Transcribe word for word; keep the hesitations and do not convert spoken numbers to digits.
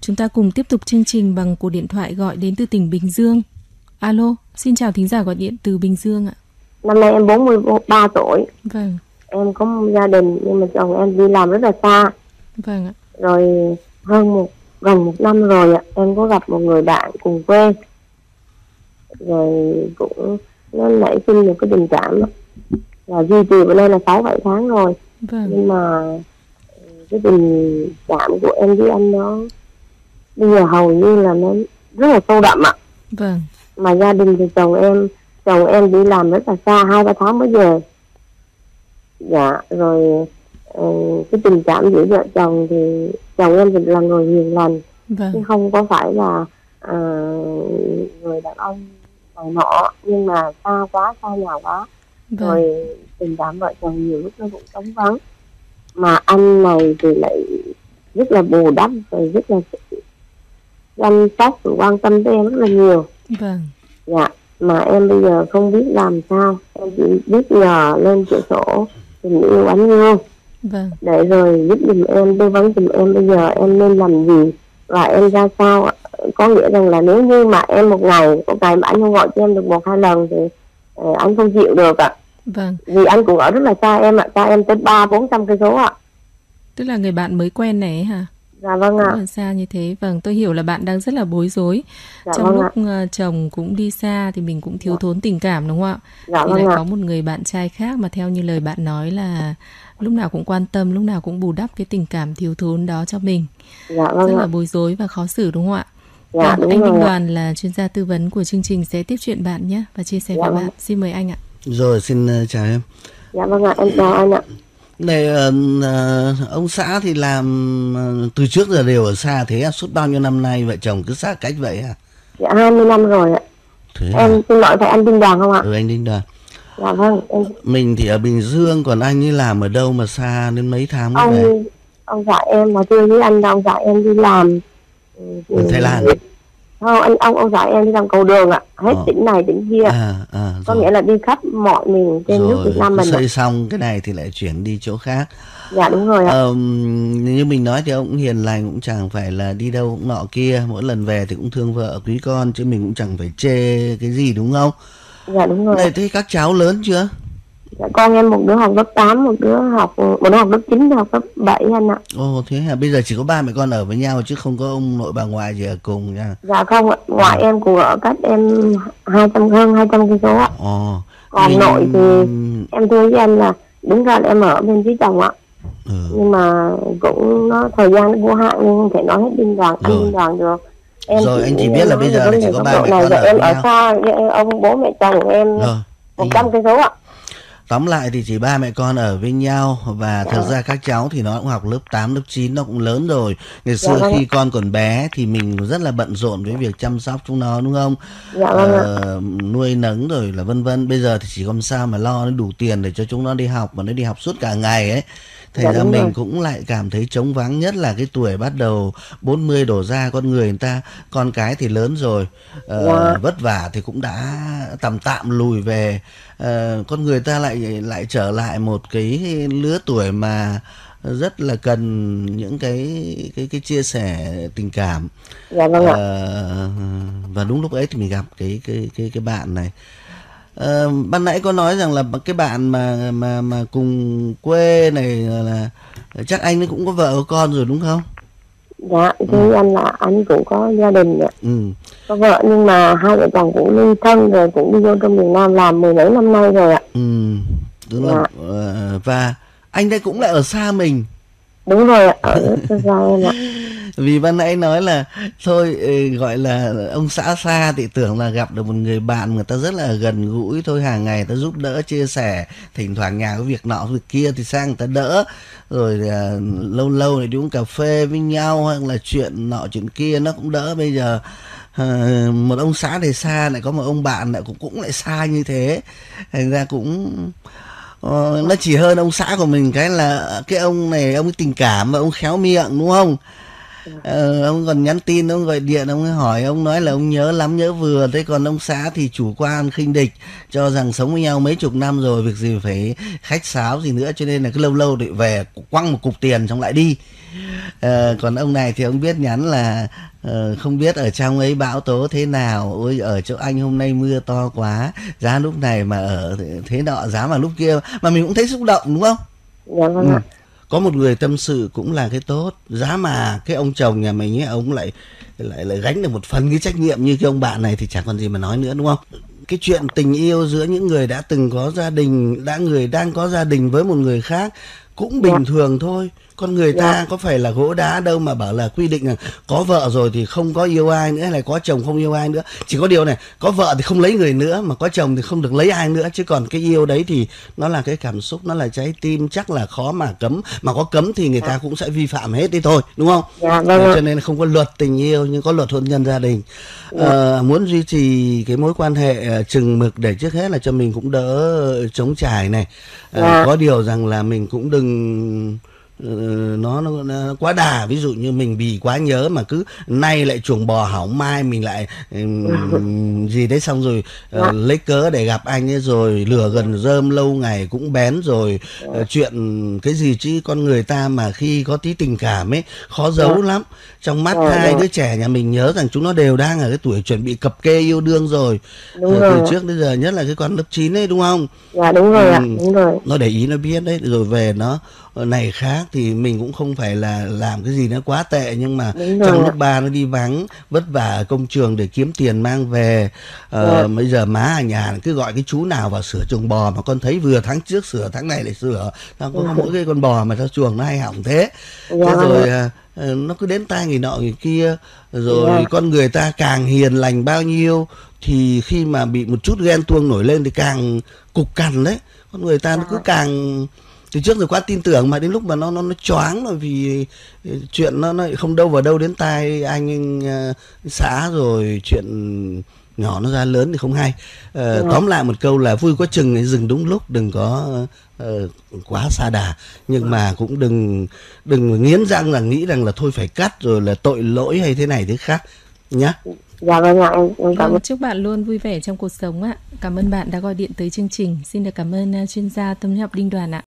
chúng ta cùng tiếp tục chương trình bằng cuộc điện thoại gọi đến từ tỉnh Bình Dương. Alo, xin chào thính giả gọi điện từ Bình Dương ạ. Năm nay em bốn mươi ba tuổi. Vâng. Em có một gia đình nhưng mà chồng em đi làm rất là xa. Vâng ạ. Rồi hơn một gần một năm rồi ạ, em có gặp một người bạn cùng quê. Rồi cũng nó nảy sinh một cái tình cảm đó. Là duy trì bữa nay là sáu bảy tháng rồi. Vâng. Nhưng mà cái tình cảm của em với anh đó bây giờ hầu như là nó rất là sâu đậm ạ. Vâng. Mà gia đình thì chồng em chồng em đi làm rất là xa, hai ba tháng mới về. Dạ, rồi uh, cái tình cảm giữa vợ chồng thì chồng em thì là người hiền lành. Vâng. Chứ không có phải là uh, người đàn ông này nọ, nhưng mà xa quá, xa nhà quá. Vâng. Rồi tình cảm vợ chồng nhiều lúc nó cũng trống vắng. Mà anh này thì lại rất là bù đắp, rồi rất là chăm sóc, quan tâm tới em rất là nhiều. Vâng. Dạ, mà em bây giờ không biết làm sao. Em chỉ biết nhờ lên chỗ sổ tình yêu anh yêu. Vâng. Để rồi giúp giùm em, tư vấn giùm em bây giờ em nên làm gì và em ra sao. Có nghĩa rằng là nếu như mà em một ngày một ngày mà anh không gọi cho em được một hai lần thì uh, anh không chịu được ạ. Vâng. Vì anh cũng ở rất là xa em ạ, xa em tới ba bốn trăm cây số ạ. Tức là người bạn mới quen này hả? Dạ vâng ạ. Ở xa như thế. Vâng, tôi hiểu là bạn đang rất là bối rối. Dạ Trong vâng lúc ạ. uh, chồng cũng đi xa thì mình cũng thiếu Dạ. thốn tình cảm đúng không ạ? Dạ thì vâng lại ạ. có một người bạn trai khác mà theo như lời bạn nói là lúc nào cũng quan tâm, lúc nào cũng bù đắp cái tình cảm thiếu thốn đó cho mình. Dạ vâng Rất ạ. là bối rối và khó xử đúng không ạ? Dạ Vâng, đúng anh rồi Minh ạ. Đoàn là chuyên gia tư vấn của chương trình sẽ tiếp chuyện bạn nhé và chia sẻ Dạ với vâng. bạn. Xin mời anh ạ. Rồi, xin uh, chào em. Dạ vâng ạ, em chào anh ạ. Này, uh, uh, ông xã thì làm uh, từ trước giờ đều ở xa thế à? Suốt bao nhiêu năm nay vợ chồng cứ xa cách vậy à? Dạ hai mươi năm rồi ạ. Thế Em à? xin lỗi, phải anh Đinh Đoàn không ạ? Ừ, anh Đinh Đoàn. Dạ vâng. Em... Mình thì ở Bình Dương, còn anh ấy làm ở đâu mà xa đến mấy tháng mới về? Ông ông xã em mà chưa với anh đâu, ông xã em đi làm Ở Thái Lan. Không, anh ông ông xã em đi làm cầu đường ạ, hết Ờ. tỉnh này tỉnh kia. À, à, Có rồi. nghĩa là đi khắp mọi miền trên nước Rồi, Việt Nam cứ mình ạ. xây xong cái này thì lại chuyển đi chỗ khác. Dạ đúng rồi ạ. Ờ, như mình nói thì ông cũng hiền lành, cũng chẳng phải là đi đâu cũng nọ kia. Mỗi lần về thì cũng thương vợ quý con, chứ mình cũng chẳng phải chê cái gì đúng không? Dạ đúng rồi. Này, thế các cháu lớn chưa? Dạ, con em một đứa học lớp tám, một đứa học một đứa học lớp chín, học lớp bảy anh ạ. Ồ, thế à? Bây giờ chỉ có ba mẹ con ở với nhau chứ không có ông nội bà ngoại gì ở cùng nha. Dạ không ạ, ngoại em cũng ở cách em hai trăm hơn hai trăm cây số ạ. Ồ. Còn mình... nội thì em thưa với anh là đúng ra là em ở bên phía chồng ạ. Ừ. Nhưng mà cũng nó thời gian nó vô hạn nên không thể nói hết Đinh Đoàn, anh Rồi. Đinh Đoàn được. Em Rồi, anh chỉ biết là bây giờ là chỉ có ba mẹ này, con ở em với ở nhau. xa với ông bố mẹ chồng của em Rồi. một trăm cây số ạ. Tóm lại thì chỉ ba mẹ con ở với nhau. Và Dạ. thực ra các cháu thì nó cũng học lớp tám, lớp chín, nó cũng lớn rồi. Ngày Dạ xưa vâng khi ạ. con còn bé thì mình rất là bận rộn với việc chăm sóc chúng nó đúng không? Dạ vâng ạ. Ờ, nuôi nấng rồi là vân vân. Bây giờ thì chỉ còn sao mà lo nó đủ tiền để cho chúng nó đi học, mà nó đi học suốt cả ngày ấy. Thành Dạ ra đúng mình rồi. cũng lại cảm thấy trống vắng, nhất là cái tuổi bắt đầu bốn mươi đổ ra, con người người ta, con cái thì lớn rồi, ờ, Dạ. vất vả thì cũng đã tầm tạm lùi về. Ờ, con người ta lại lại trở lại một cái lứa tuổi mà rất là cần những cái cái cái chia sẻ tình cảm. Dạ vâng ạ. Ờ, và đúng lúc ấy thì mình gặp cái cái cái cái bạn này. Ờ, ban nãy có nói rằng là cái bạn mà mà mà cùng quê này là chắc anh ấy cũng có vợ có con rồi đúng không? Dạ, thưa anh là anh cũng có gia đình ạ. Ừ. Có vợ nhưng mà hai vợ chồng cũng ly thân rồi, cũng đi vô trong miền Nam làm mười mấy năm nay rồi ạ. Ừ. Đúng là, ờ, và anh đây cũng lại ở xa mình. Đúng rồi ạ, ở rất xa em ạ. Vì ban nãy nói là thôi ừ, gọi là ông xã xa thì tưởng là gặp được một người bạn người ta rất là gần gũi thôi, hàng ngày ta giúp đỡ chia sẻ, thỉnh thoảng nhà có việc nọ việc kia thì sang người ta đỡ, rồi à, lâu lâu thì đi uống cà phê với nhau hoặc là chuyện nọ chuyện kia nó cũng đỡ. Bây giờ à, một ông xã thì xa, lại có một ông bạn lại cũng cũng lại xa như thế, thành ra cũng Ờ, nó chỉ hơn ông xã của mình cái là cái ông này ông ấy tình cảm và ông khéo miệng đúng không? Ờ, ông còn nhắn tin, ông gọi điện, ông ấy hỏi, ông nói là ông nhớ lắm, nhớ vừa. Thế còn ông xã thì chủ quan khinh địch, cho rằng sống với nhau mấy chục năm rồi, việc gì phải khách sáo gì nữa, cho nên là cứ lâu lâu để về quăng một cục tiền xong lại đi. Ờ, còn ông này thì ông biết nhắn là ờ, không biết ở trong ấy bão tố thế nào, ôi ở chỗ anh hôm nay mưa to quá, giá lúc này mà ở thế nọ, giá mà lúc kia, mà mình cũng thấy xúc động đúng không? Dạ vâng Ừ. ạ. Có một người tâm sự cũng là cái tốt, giá mà cái ông chồng nhà mình ấy, ông lại lại lại gánh được một phần cái trách nhiệm như cái ông bạn này thì chẳng còn gì mà nói nữa, đúng không? Cái chuyện tình yêu giữa những người đã từng có gia đình, đã người đang có gia đình với một người khác cũng bình Dạ. thường thôi. Con người ta Dạ. có phải là gỗ đá đâu mà bảo là quy định là có vợ rồi thì không có yêu ai nữa, hay là có chồng không yêu ai nữa. Chỉ có điều này, có vợ thì không lấy người nữa, mà có chồng thì không được lấy ai nữa. Chứ còn cái yêu đấy thì nó là cái cảm xúc, nó là trái tim, chắc là khó mà cấm. Mà có cấm thì người ta cũng sẽ vi phạm hết đi thôi, đúng không? Dạ vâng Ờ, ạ. cho nên không có luật tình yêu nhưng có luật hôn nhân gia đình. Ờ, muốn duy trì cái mối quan hệ ờ, chừng mực để trước hết là cho mình cũng đỡ trống trải này. Ờ, Dạ. có điều rằng là mình cũng đừng ờ, nó, nó, nó quá đà, ví dụ như mình vì quá nhớ mà cứ nay lại chuồng bò hỏng, mai mình lại ừm, gì đấy, xong rồi ờ, Dạ. lấy cớ để gặp anh ấy, rồi lửa gần rơm lâu ngày cũng bén rồi. Ờ, chuyện cái gì chứ con người ta mà khi có tí tình cảm ấy khó giấu lắm. Trong mắt Dạ, hai dạ. đứa trẻ nhà mình nhớ rằng chúng nó đều đang ở cái tuổi chuẩn bị cập kê yêu đương rồi. Đúng Ờ, rồi từ ạ. trước đến giờ, nhất là cái con lớp chín ấy, đúng không? Dạ đúng rồi ạ. Ừ, Đúng rồi. nó để ý nó biết đấy, rồi về nó này khác thì mình cũng không phải là làm cái gì nó quá tệ, nhưng mà Đúng rồi trong ạ. lúc ba nó đi vắng vất vả ở công trường để kiếm tiền mang về. Ờ, Dạ. bây giờ má ở nhà cứ gọi cái chú nào vào sửa chuồng bò, mà con thấy vừa tháng trước sửa tháng này lại sửa, nó có mỗi cái con bò mà sao chuồng nó hay hỏng thế. Dạ Thế vâng rồi ạ. à, ờ, nó cứ đến tai người nọ người kia, rồi Dạ. con người ta càng hiền lành bao nhiêu thì khi mà bị một chút ghen tuông nổi lên thì càng cục cằn đấy. Con người ta nó cứ càng từ trước rồi quá tin tưởng, mà đến lúc mà nó nó nó choáng rồi vì chuyện nó nó không đâu vào đâu đến tai anh, anh uh, xã, rồi chuyện nhỏ nó ra lớn thì không hay. Ờ, Dạ. tóm lại một câu là vui có chừng thì dừng đúng lúc, đừng có ờ, quá sa đà, nhưng mà cũng đừng đừng nghiến răng là nghĩ rằng là thôi phải cắt rồi là tội lỗi hay thế này thế khác nhá. Dạ vâng ạ. Em, em cảm Vâng, ơn. chúc bạn luôn vui vẻ trong cuộc sống ạ. Cảm ơn bạn đã gọi điện tới chương trình. Xin được cảm ơn uh, chuyên gia tâm lý học Đinh Đoàn ạ.